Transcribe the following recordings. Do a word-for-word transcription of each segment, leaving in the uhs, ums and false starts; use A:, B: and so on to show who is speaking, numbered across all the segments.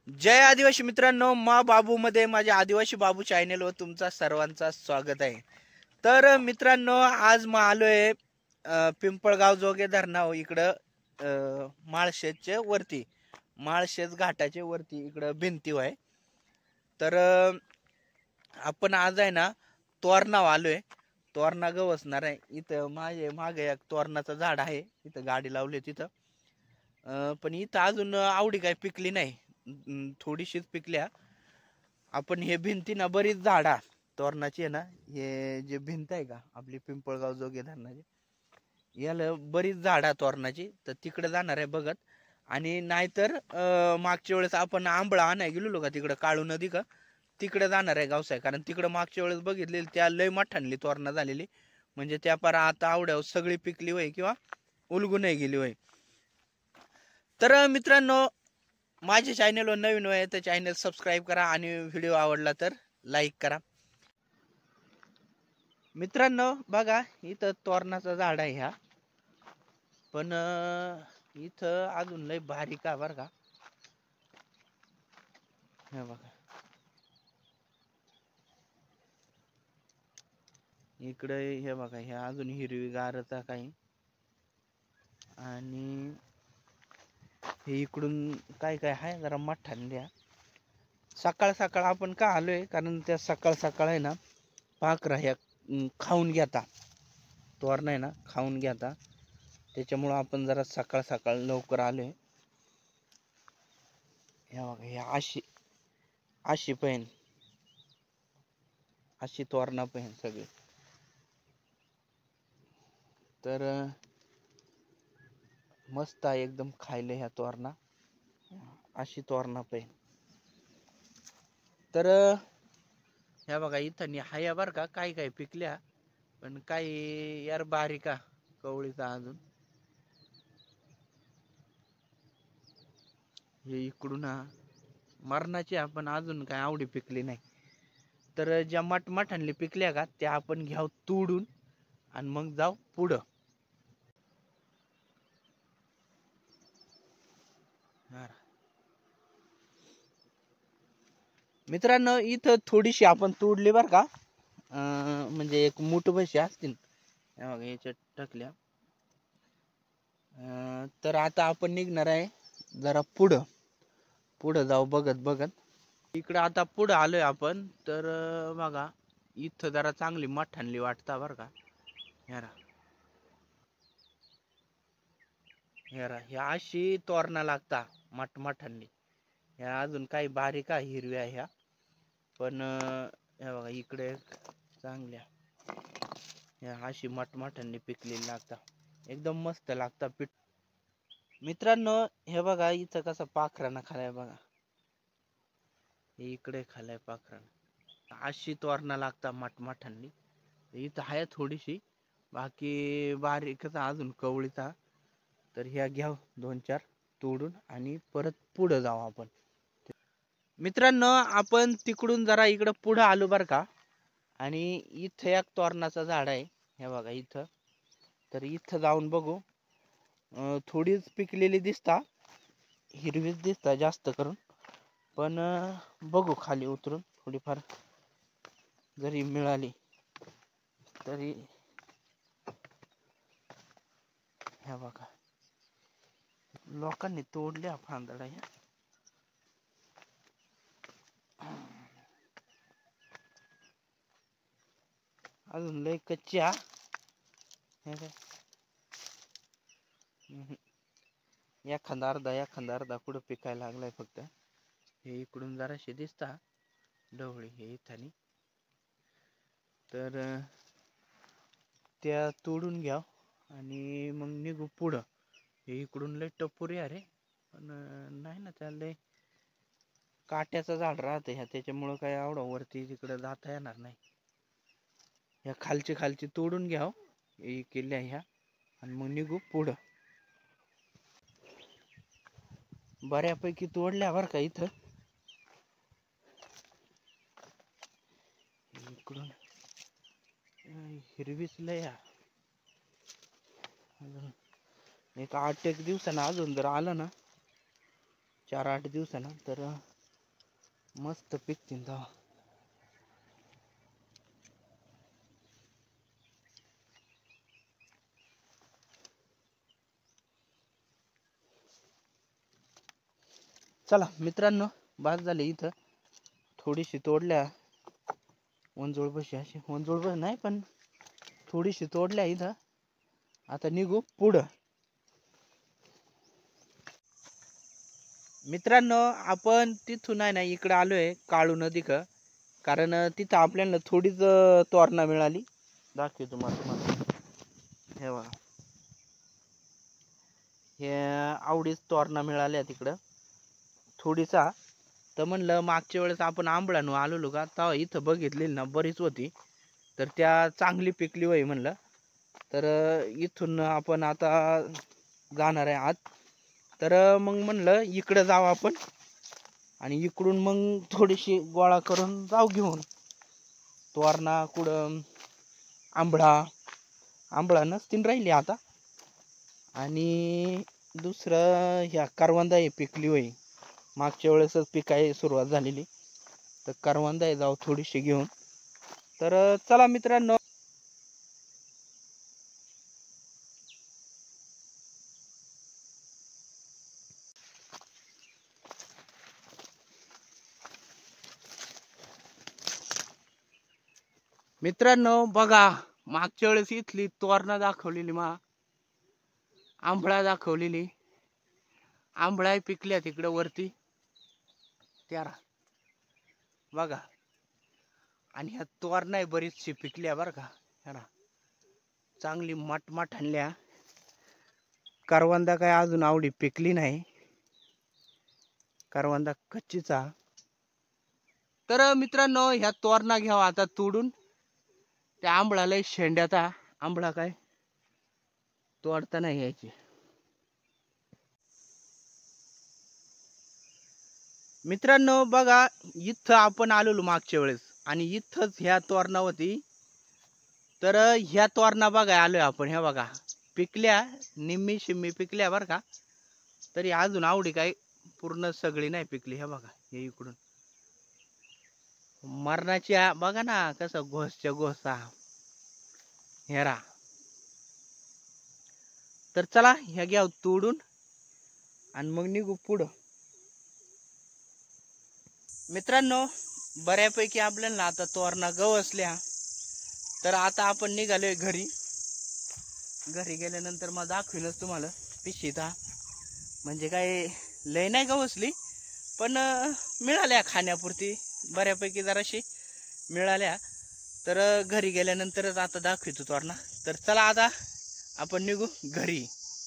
A: जय आदिवासी मित्रांनो, मा बाबू मध्ये माझ्या आदिवासी बाबू चॅनलवर तुमचा सर्वांचा स्वागत आहे। तर मित्रांनो, आज मग आलोय अ, पिंपळगाव जोगे धरणावर इकडं अ, माळशेजच्या वरती, माळशेज घाटाच्या वरती इकडं भिंती आहे। तर अ, आपण आज आहे ना तोरणावर आलोय। तोरणा गवसणार आहे इथं, माझे मागे एक तोरणाचं झाड आहे, इथं गाडी लावली तिथं। अ, पण इथं अजून आवडी काय पिकली नाही, अं, थोडीशीच पिकल्या। आपण हे भिंती ना बरीच झाडा तोरणाची आहे ना, हे जे भिंत आहे का आपली पिंपळगाव जोगे धरणाची, याला बरीच झाडा तोरणाची, तर तिकडे जाणार आहे बघत। आणि नाहीतर अं, मागच्या वेळेस आपण आंबळा आणाय गेलो का तिकडे काळू नदी का, तिकडे जाणार आहे गावसाय, कारण तिकडे मागच्या वेळेस बघितलेली त्या लय मोठांली तोरणा झालेली, म्हणजे त्या पार आता आवड्यावर सगळी पिकली होय किंवा उलगूनही गेली होय। तर मित्रांनो, माझ्या चॅनलवर नवीन आहे तर चॅनल सबस्क्राईब करा आणि व्हिडिओ आवडला तर लाईक करा। मित्रांनो बघा, इथं तोरणाचं झाड आहे ह्या, पण इथं अजून लय भारी का बर का, हे बघा इकडे, हे बघा हे अजून हिरवीगारच काही, आणि हे इकडून काय काय आहे जरा मठान द्या। सकाळ सकाळ आपण का आलोय, कारण त्या सकाळ सकाळ आहे ना पाखरं ह्या खाऊन घेता, तोरणा आहे ना खाऊन घेता, त्याच्यामुळं आपण जरा सकाळ सकाळ लवकर आलोय। हे बघा हे अशी अशी पण अशी तोरणा पण सगळे, तर मस्त आहे एकदम खायला ह्या तोरणा, अशी तोरणा पण। तर ह्या बघा इथं हाया बर का, काही काही पिकल्या, पण काही यार बारीका कवळीचा अजून, हे इकडून मरणाची आपण अजून काय आवडी पिकली नाही। तर ज्या मठमठांनी पिकल्या का त्या आपण घ्याव तोडून आणि मग जाऊ पुढं। मित्रांनो, इथं थोडीशी आपण तोडली बर का, अं, म्हणजे एक मुठ बशी असतील याच्यात टाकल्या। अं, तर आता आपण निघणार आहे जरा पुढं, पुढं जाऊ बघत बघत। इकडे आता पुढं आलोय आपण, तर बघा इथं जरा चांगली मठांली वाटता बर का, यारा यारा ह्या अशी तोरणा लागता मठमठांनी, ह्या अजून काही बारीक आहे हिरव्या ह्या, पण हे बघा इकडे चांगल्या ह्या अशी मठमठांनी पिकलेली लागता, एकदम मस्त लागता पीठ। मित्रांनो हे बघा इथं कसं पाखरानं खालाय बघा, इकडे खालाय पाखरानं, अशी तोरणा लागता मठमठांनी। इथं आहे थोडीशी, बाकी बारीकच अजून कवळीचा, तर ह्या घ्याव दोन चार तोडून आणि परत पुढं जाऊ आपण। मित्रांनो आपण तिकडून जरा इकडं पुढं आलो बर का, आणि इथं एक तोरणाचं झाड आहे, हे बघा इथं, तर इथं जाऊन बघू। अं, थोडीच पिकलेली दिसता, हिरवीच दिसता जास्त करून, पण बघू खाली उतरून थोडीफार जरी मिळाली तरी। हे बघा लोकांनी तोडल्या फांदड्या ह्या, अजून लय कच्ची हा, हे काय एखादा अर्धा एखादा अर्धा कुठं पिकायला लागलाय फक्त। हे इकडून जराशे दिसता ढवळी हे इथानी, तर त्या तोडून घ्या आणि मग निघू पुढं। हे इकडून लय टपोरी अरे, पण नाही ना त्याला काट्याचं झाड राहतं ह्या, त्याच्यामुळं काय आवडा वरती तिकडं जाता येणार नाही। ह्या खालची खालची तोडून घ्या हे केल्या ह्या, आणि मग निघू पुढं। बऱ्यापैकी तोडल्या बर का इथं, इकडून हिरवीच लय, एक आठ एक दिवसानं अजून जर आलं ना, चार आठ दिवसानं, तर मस्त पिकतील तेव्हा. चला मित्रांनो, बास झाले. इथं थोडीशी तोडल्या वंजोळ बशी, अशी वंजोळ बस नाही पण थोडीशी तोडल्या इथं. आता निघू पुढं. मित्रांनो, आपण तिथून आहे ना इकडे आलोय काळू नदी का, कारण तिथं आपल्याला थोडीच तोरणा मिळाली. दाखवतो तुम्हाला. हे बघा, हे आवडीच तोरणा मिळाल्या तिकडं थोडीसा. तर म्हणलं मागच्या वेळेस आपण आंबळानं आलेलो का, तेव्हा इथं बघितलेली ना बरीच होती, तर त्या चांगली पिकली होई म्हणलं. तर इथून आपण आता जाणार आहे आत. तर मग म्हणलं इकडं जाऊ आपण, आणि इकडून मग थोडीशी गोळा करून जाऊ घेऊन. तोरणा कुठं आंबळा आंबळा नसतीन राहिली आता. आणि दुसरं ह्या करवंदा ही पिकली होई, मागच्या वेळेसच पिकायला सुरुवात झालेली. तर करवंदा आहे जाऊ थोडीशी घेऊन. तर चला मित्रांनो. मित्रांनो बघा, मागच्या वेळेस इथली तोरणा दाखवलेली, मा आंबळा दाखवलेली. आंबळा पिकल्या तिकडे वरती त्यारा बघा. आणि ह्या तोरणा बरीचशी पिकल्या बरं का. ह्या चांगली मटमट आणल्या. करवंदा काय अजून आवडी पिकली नाही, करवंदा कच्चीचा. तर मित्रांनो, ह्या तोरणा घ्यावा आता तोडून. त्या आंबळाला शेंड्याचा आंबळा काय तोडता नाही यायची. मित्रांनो बघा, इथं आपण आलेलो मागच्या वेळेस, आणि इथंच ह्या तोरणा होती. तर ह्या तोरणा बघा आलोय आपण. ह्या बघा पिकल्या, निम्मी शिम्मी पिकल्या बरं का. तरी अजून आवडी काय पूर्ण सगळी नाही पिकली. ह्या बघा, हे इकडून मरणाच्या बघा ना कसं घोसच्या घोसा हेरा. तर चला ह्या घ्या तोडून, आणि मग निघू पुढं. मित्रांनो, बऱ्यापैकी आपल्याला आता तोरणा गवसल्या. तर आता आपण निघालोय घरी. घरी गेल्यानंतर मग दाखवीनच तुम्हाला पिशीता. म्हणजे काय लय नाही गवसली, पण मिळाल्या खाण्यापुरती बऱ्यापैकी जराशी मिळाल्या. तर घरी गेल्यानंतरच आता दाखवितो तोरणा. तर चला आता आपण निघू घरी.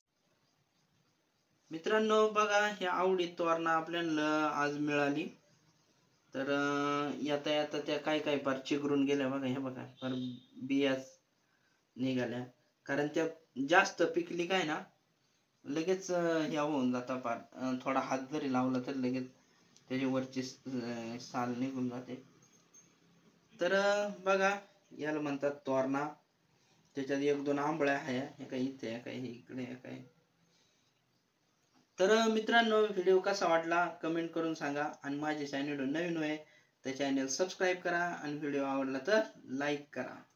A: मित्रांनो बघा, ह्या आवडीत तोरणा आपल्याला आज मिळाली. तर येता येता त्या काय काय पार चिघरून गेल्या बघा. हे बघा पार बियास निघाल्या, कारण त्या जास्त पिकली काय ना लगेच ह्या होऊन जाता. पार थोडा हात जरी लावला तर लगेच त्याची वरची साल निघून जाते. तर बघा, याला म्हणतात तोरणा. त्याच्यात एक दोन आंबळ्या आहे, हे काय इथे आहे, काय इकडे आहे काय. तर मित्रांनो, व्हिडिओ कसा वाटला कमेंट करून सांगा. आणि माझे चॅनल नवीन आहे तर चॅनल सबस्क्राईब करा, आणि व्हिडिओ आवडला तर लाईक करा.